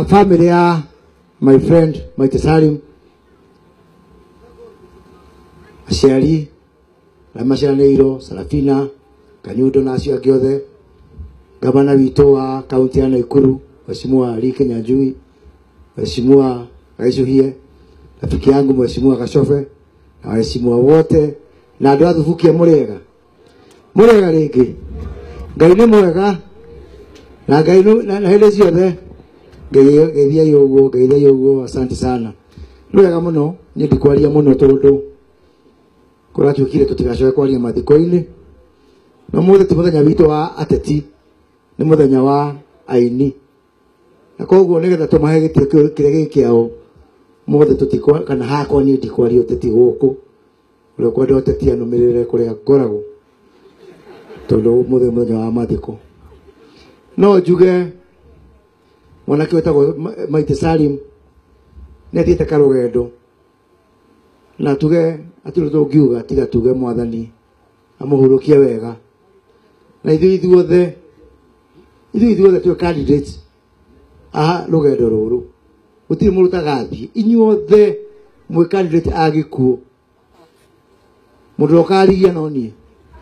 family ya my friend Maite Salim aciari na maciaranĩirwo Sarafina Kanyundo na acio angĩ othe, gavana witũ wa kaunti ya Nakuru Mheshimiwa Rike Nyanjui, Mheshimiwa Gaicũhie, rafiki yangu Mheshimiwa Gacobe na waheshimiwa wote na andũ a Thubukia mũrĩega rĩngĩ. Ngai nĩ mwega na Ngai na hĩndĩ ciothe ngeithia ũguo. Asante sana. Nĩ wega mũno niĩ ndikwaria mũno tondũ kũratuĩkire tũtigacoke kwaria mathiko-inĩ. Na mũthenya ti mũthenya witũ wa ateti, nĩ mũthenya wa aini. Na koguo nĩgetha tũmahe gĩtĩo kĩrĩa gĩkĩao, mũthenya tũtikwa kana hakwa niĩ ndikwaria ũteti gũkũ. Ũrĩa kwenda ũteti anũmĩrĩre kũrĩa ngoragwo tondũ mũthenya wa mathiko. No njuge mwanake wetagwo Maite Salim nĩ athiĩte karũgendo, na tuge atĩ tũngiuga tiga tuge Mwathani amũhurũkie wega. Na ithuothe twĩ candidates rũgendo rũrũ, gũtirĩ mũndũ ũtagathiĩ. Inyuothe mwĩ candidate agĩkuo, mũndũ ũkarigia no niĩ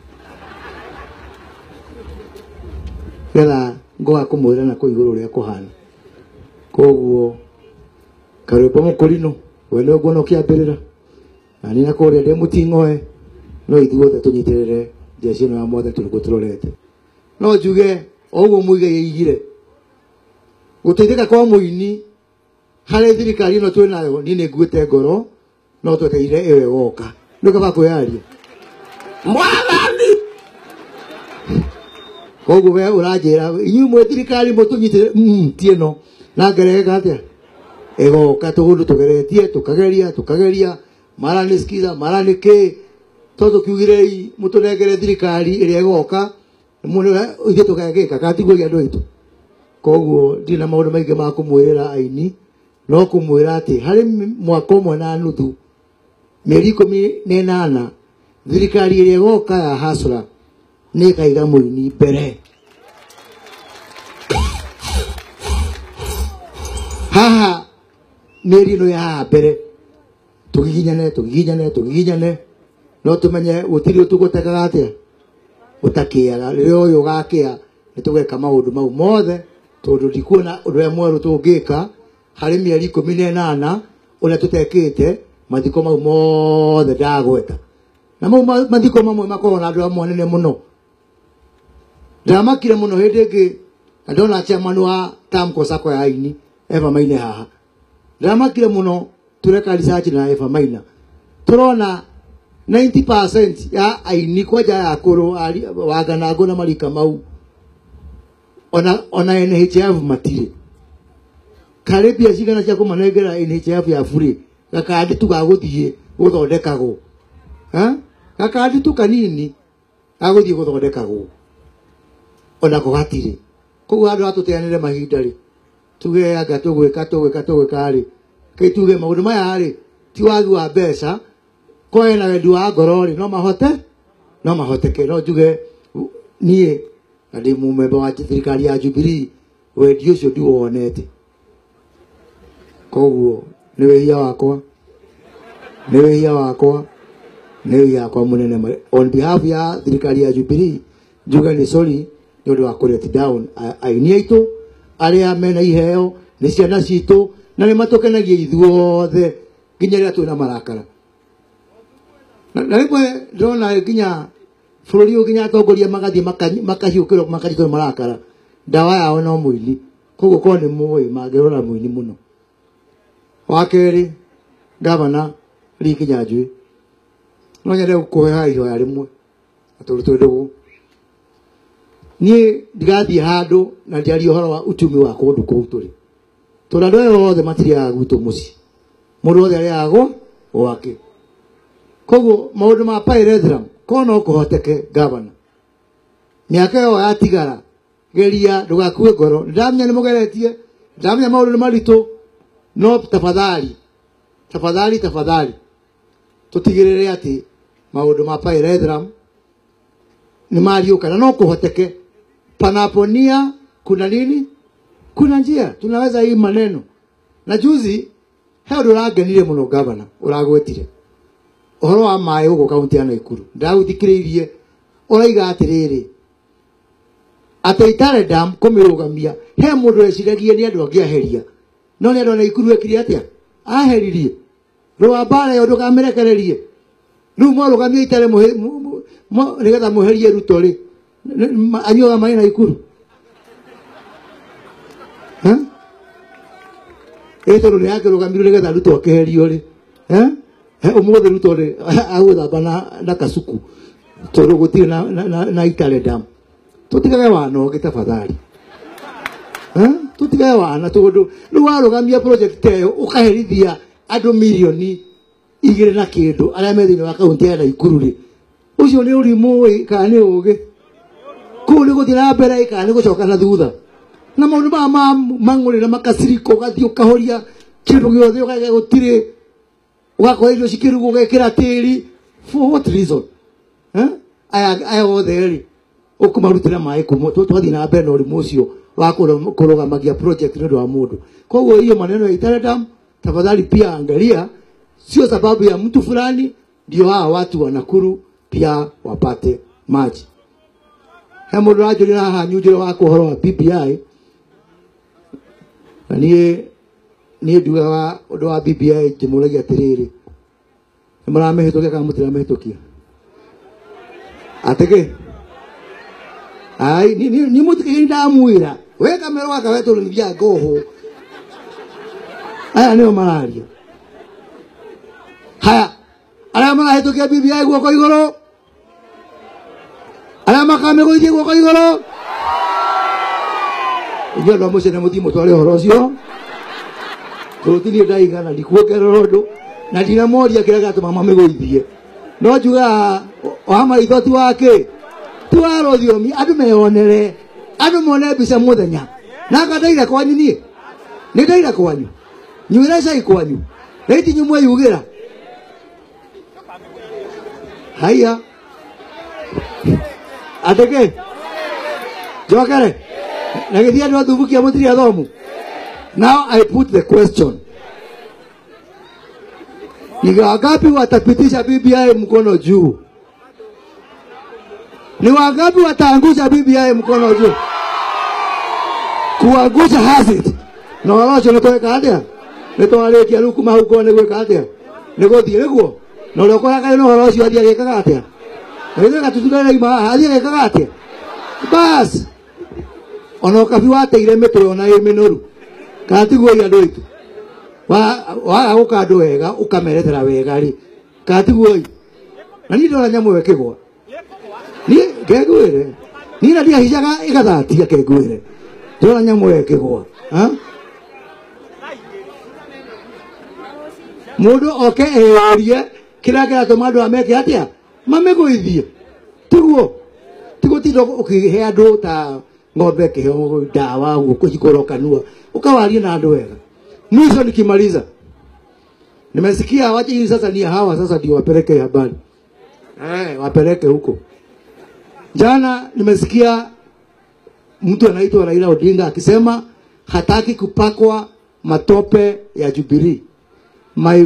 getha ngoga kũmwĩra na kũu igũrũ ũrĩa kũhana. Koguo karwĩmbo mũkũrinũ we nĩ nguona ũkĩambĩrĩra, na niĩ na kũrĩa ndĩ mũting'oe, no ithuothe tũnyitĩrĩre jeshi ĩno ya Mwathani tũrĩ tũrorete. No njuge o ũguo Muigai aigire gũteithĩka kwa mũini harĩ thirikari ĩno twĩ nayo, niĩ nĩ nguĩte ngoro no twetereire ĩyo ĩgoka. Nĩ kaba kwĩyaria Mwathani. Koguo we ũranjĩra inyuĩ mwĩ thirikari mũtũnyitĩrĩre ti ĩno na ngereka atĩa ĩgoka. Tũgũndũ tũgeretie tũkageria mara nĩsikiza mara nĩkĩ tondũ kiugire mũtũnengere thirikari ĩrĩa ĩgoka mũno ithuĩ tũgagĩka katiguoria andũ aitũ. Koguo ndirĩ na maũndũ maingĩ ma kũmwĩrĩra aini, no kũmwĩra atĩ harĩ mwaka ũmwe na nuthu, mĩeri 18, thirikari ĩrĩa ĩgoka ya Hasra nĩ ĩkaiga mũini mbere. Haha mĩeri ĩno ya mbere tũgiginyane no tũmenye gũtirĩ ũtũgũtekaga atĩa ũtakĩaga. Rĩrĩa ũyũ ũgakĩa nĩ tũgeka maũndũ mau mothe tondũ ndikuona ũndũ mwerũ tũngĩka harĩ mĩeri 18 ũrĩa tũtekĩte. Mathiko mau mothe ndagweta, na mau mathiko mamwe makoragwo na andũ amwe anene mũno. Ndamakire mũno hĩndĩ ĩngĩ ndona chairman wa Tamco Sacco ya aini Eva Maina haha. Ndamakire mũno tureka research na Eva Maina, turona 90% ya aini kwaja ya akũrũ Wanganangũ na Marika mau ona NHIF matirĩ. Karibia cigana cia kũmanengera NHIF ya bure, gakandi tu gagũthiĩ gũthondekagwo. Gakandi tu kanini gagũthiĩ gũthondekagwo ona kũgatirĩ. Koguo andũ atũteanĩre mahinda rĩ, tuge anga tũgwĩka rĩ, kai tuge maũndũ maya rĩ ti wagi wa mbeca, koe na wendi wa ngoro rĩ no mahoteke. No njuge niĩ na ndĩ mũmemba wa thirikari ya Jubilee, wendi ũcio ndiwonete. Koguo nĩ wĩhia wakwa mũnene on behalf ya thirikari ya Jubilee. Njuge nĩ sorry nĩ ũndũ wa kũlet down aini aitũ arĩa mena iheo, nĩ ciana citũ na nĩ matũkenagia ithuothe nginya rĩrĩa twĩna marakara. Na rĩmwe ndĩrona nginya bũrũri ũyũ nginya atongoria magathiĩ makahiũkĩrwo marakara, ndawa yao no mũini. Koguo korwo nĩ mũĩ mangĩrora mũini mũno. Wa kerĩ, gavana Rike Nyanjui no nyende gũkũhe ihoya rĩmwe atũrũ twĩndũgũ. Niĩ ndigathiĩ handũ na ndiarie ũhoro wa uchumi wa kũndũ kũu tũrĩ, tondũ andũ aya othe matiriaga gwitũ mũciĩ, mũndũ wothe arĩaga gwake. Koguo maũndũ ma pyrethrum korwo no kũhoteke, gavana mĩaka ĩyo yatigara geria ndũgakue ngoro. Ndamenya nĩ mũgeretie, ndamenya maũndũ nĩ maritũ, no tafadhali tũtigĩrĩre atĩ maũndũ ma pyrethrum nĩ mariũka na no kũhoteke. Panaponia kuna nini? Kuna njia tunaweza hii maneno. Na juzi heo nduragenire muno governor uragwetire. Uhoro wa mai uko kaunti ya Nakuru. Ndaguthikireirie uraiga atiriri. Ate Dam kumirugamia he mundu reciragie ni andu angiaheria. No ni andu Nakuru ekire atia? Aheririe. Rwa bara yo ndukamerekererie. Riu mwarugamia Itare nigetha muherie Ruto ri. Anyuga mai Nakuru. Eto ni yake rugamiro nigetha Ruto akeherio ri. Umuthe Ruto ri agutha na kasuku. Toro gutire na Itare Dam. Tutigage wano gitafadhali. Tutigage wana tondu riu warugamia project eyo ukaherithia andu milioni 2 na kindu aria methini wa kaunti ya Nakuru ri. Ucio ni urimu kana ni ugi. Kuri guthira mbere kana ni gucoka na thutha. Na maundu mangurira makasiriko gathio kahoria kindu giothe ukage gutire ugakorwo irio cikirugo ugekira tiri for what reason? Aya othe ri ukumarutira mai kumo twathi na mbere no urimu ucio wa kurugamagia project ndio wa mundu. Kwa hiyo maneno ya Itare Dam tafadhali pia angalia, sio sababu ya mtu fulani ndio hawa watu wa Nakuru pia wapate maji. Hemo rajo ni haha nyujiro wako horo wa BBI. Ni duga wa odo wa BBI timulagia atiriri. Mara mehitokia kama mutira mehitokia. Ateke. Ai ni mutu kinda amuira. We kamera waka wetu ni bya goho. Aya niyo malaria. Haya. Ala mara hitokia BBI guoko igoro. Ala makame go ithie guoko igoro. Iyo ndo mucene muthimo twale horo cio. Kurutini ndaigana ndikuokerera undu na ndina moria kiraga atuma mamigoithie. No njuga ohama ithoti wake twaro thiomi andu meonere andu mone mbica muthenya na ngadaira kwanyu nie ni ndaira kwanyu nyuira cai kwanyu reiti nyumwe yugira haya ateke jokere nagithia ndo thubukia mutiri athomu. Now I put the question. Ni wangapi watapitisha BBI mkono juu? Ni wangapi wataangusha BBI mkono juu? Kuangusha hazit. No walocho nitoeka atia. Nitwale kia luku mahuko ni gweka atia. Nigothie niguo. No loko yaka no walocho atia gekaga atia. Ndio katutulele ima atia gekaga atia. Bas. Ono kabi wateire metro ona imenoru. Katiguo ya ndoitu. Wa ukando wega ukamerethera wega ri. Katiguo. Na ni ndora nyamu wekegwa. Ni kegwire. Ni na dia hijaga igathatia kegwire. Ndora nyamu wekegwa. Mundu oke eorie kira kira tomado ameke atia. Mamegoithie. Tiguo. Tigotindo ukihe andu ta ng'ombe kiheo dawa huko jikorokanua ukawaria na andu wega. Mwisho nikimaliza nimesikia wacha hii sasa ni hawa sasa ndio wapeleke habari wapeleke huko. Jana nimesikia mtu anaitwa Raila Odinga akisema hataki kupakwa matope ya Jubilee. My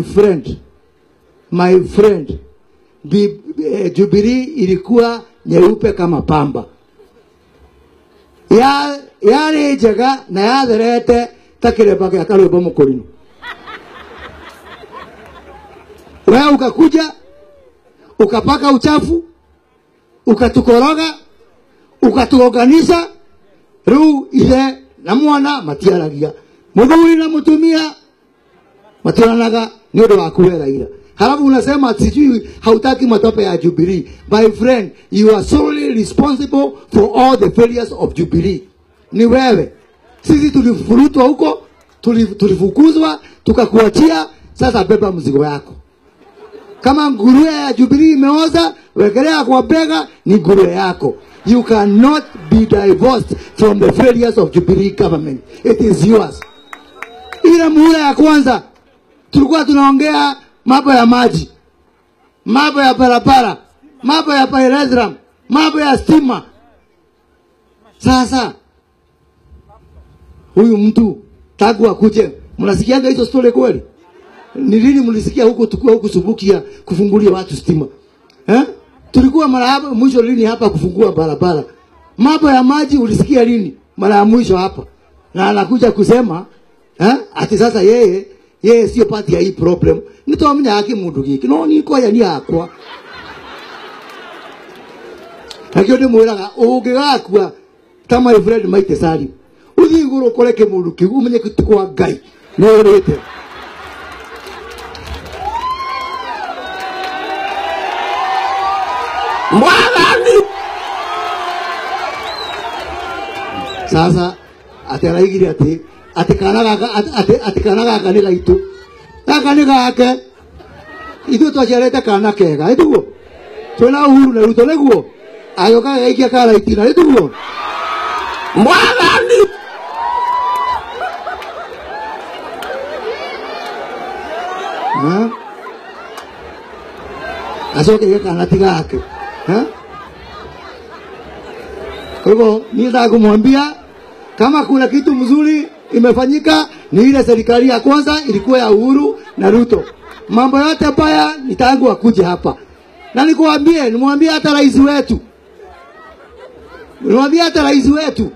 friend Jubilee ilikuwa nyeupe kama pamba. Yale njega na yatherete takireba ya karwimbo mukurino. Wewe ukakuja ukapaka uchafu ukatukoroga ukatuoganisha riu ile na mwana matiaragia muthuri na mutumia matiaranaga ni undu wa kuwera ira. Halafu unasema sijui hautaki matope ya Jubilee. My friend, you are solely responsible for all the failures of Jubilee. Ni wewe. Sisi tulifurutwa huko, tulifukuzwa, tukakuachia, sasa beba mzigo yako. Kama nguruwe ya Jubilee imeoza, wekelea kwa bega ni nguruwe yako. You cannot be divorced from the failures of Jubilee government. It is yours. Ile muhula ya kwanza tulikuwa tunaongea mambo ya maji, mambo ya barabara, mambo ya pyrethrum, mambo ya stima. Sasa huyu mtu tangu akuje. Mnasikianga hizo story kweli? Ni lini mlisikia huko tukua huko Subukia kufungulia watu stima? Tulikuwa mara hapa mwisho lini hapa kufungua barabara? Mambo ya maji ulisikia lini? Mara ya mwisho hapa. Na anakuja kusema ati sasa yeye sio part ya hii problem. Nitomenya haki mundu giki. No ni ko ya ni akwa. Hakio ndi mwiraga ungigakua kama my friend Maite Sari. Uthi iguru koreke mundu ki umenye kitukwa Ngai. No rete. Mwalani. Sasa ataraigire ati kana gaka ni gaitu. Gaka ni gake. Ithu twacerete kana kega. Itugo. Twina Uhuru na Ruto neguo. Ayoka gaikia kara itina. Itugo. Mwalani. Asoke yeka kana tigake. Kwa hivyo nataka kumwambia kama kuna kitu mzuri imefanyika ni ile serikali ya kwanza ilikuwa ya Uhuru na Ruto. Mambo yote baya ni tangu akuje hapa. Na nimwambie hata rais wetu. Nimwambie hata rais wetu.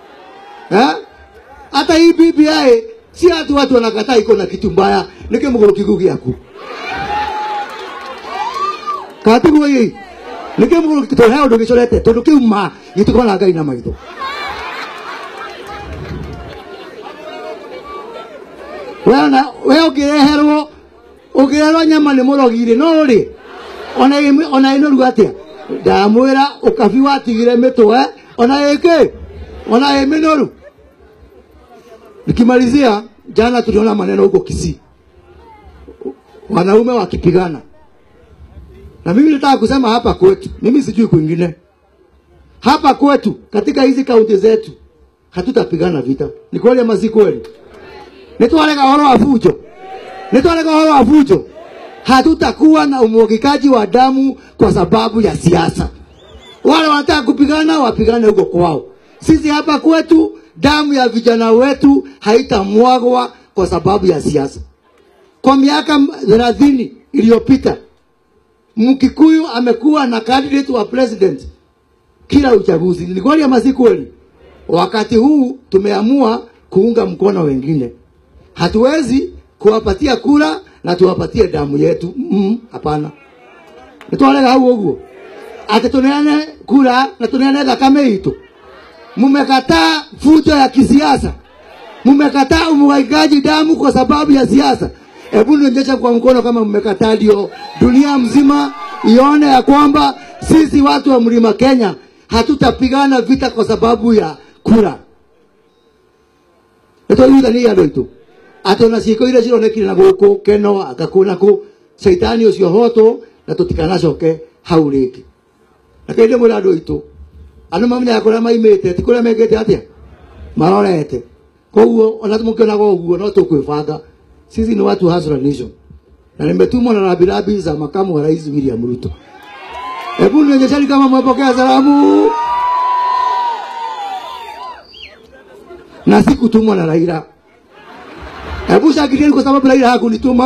Hata hii BBI si watu wanakataa iko na kitu mbaya. Nike muguru kigugi yaku. Katibu hii. Nike muguru kitoheo ndo gicorete tondu kiuma gitukona Ngai na maitho. Wewe ukireherwo nyama ni murogire no ri ona ino rugatia ndamwira ukabi watigire mitwe ona minoru. Nikimalizia jana tuliona maneno huko Kisii. Wanaume wakipigana. Na mimi nataka kusema hapa kwetu, mimi sijui kwingine. Hapa kwetu katika hizi kaunti zetu hatutapigana vita. Ni kweli ama si kweli? Nitwalega horo wa fujo. Hatutakuwa na umwagikaji wa damu kwa sababu ya siasa. Wale wanataka kupigana wapigane huko kwao. Sisi hapa kwetu damu ya vijana wetu haitamwagwa kwa sababu ya siasa. Kwa miaka 30 iliyopita Mkikuyu amekuwa na candidate wa president kila uchaguzi. Ni kweli ama si kweli? Wakati huu tumeamua kuunga mkono wengine. Hatuwezi kuwapatia kura na tuwapatie damu yetu. Hapana. Nitwalega hau oguo. Ate tuneane kura na tuneane thakame itu. Mumekataa fujo ya kisiasa. Mumekataa umwagaji damu kwa sababu ya siasa. Hebu nionyeshe kwa mkono kama mmekataa, ndio dunia mzima ione ya kwamba sisi watu wa Mlima Kenya hatutapigana vita kwa sababu ya kura. Eto yuda ni ya ndoito. Atona siko ile cironekire na guku keno akakuna ku shaitani ucio hoto na tutikanacoke hau ringi. Na kaide mwira ndoito. Anu mamenya yakora maimete tikura megete atia. Marorete. Koguo ona tumukiona goguo no tukwibanga. Sisi ni watu Hazra Nation. Na nimetumwa na rabirabi za makamu wa rais William Ruto. Hebu nionyesheni kama mmepokea salamu. Na sikutumwa na Raila. Hebu shangilieni kwa sababu Raila hakunituma.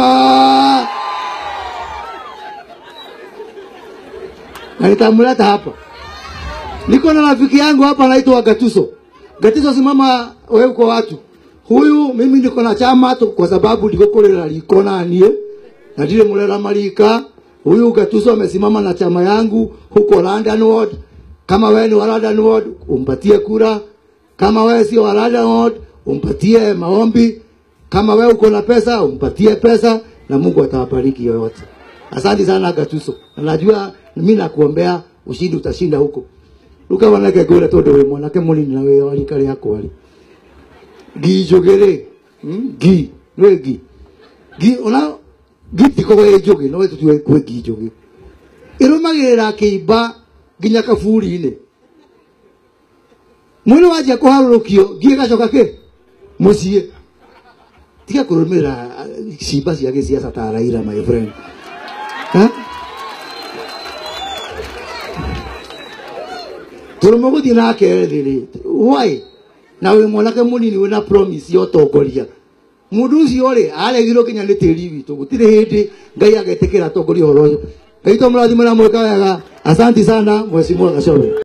Na nitamleta hapa. Niko na rafiki yangu hapa anaitwa Gatuso. Gatuso, simama wewe kwa watu. Huyu mimi niko na chama kwa sababu ndikokorera likona anie. Na ndile mulera malika. Huyu Gatuso amesimama na chama yangu huko London Ward. Kama wewe ni wa London Ward, umpatie kura. Kama wewe si wa London Ward, umpatie maombi. Kama wewe uko na pesa, umpatie pesa na Mungu atawabariki yote. Asante sana Gatuso. Najua mimi nakuombea ushindi, utashinda huko. Luka wanake gora todo we mwanake munini na wewe walikale yako wali. Gijogere. Gi ona giti ko we joge no wetu tuwe kwe gijoge. Irumagirira kiiba ginya kafuri ine. Mwini waje kuharurukio gie gacoka ke mucie. Tika kurumira ciiba ciake siasa ta Raila, my friend. Turumoguthi nake riri. Why? na we mwanake munini wina promise yo tongoria mundu ucio ri aregirwo kinya ni tiri witu gutire hindi ngai agetikira tongoria horo ucio ngai to murathimira mweka wega. Asante sana mheshimiwa Gachagua.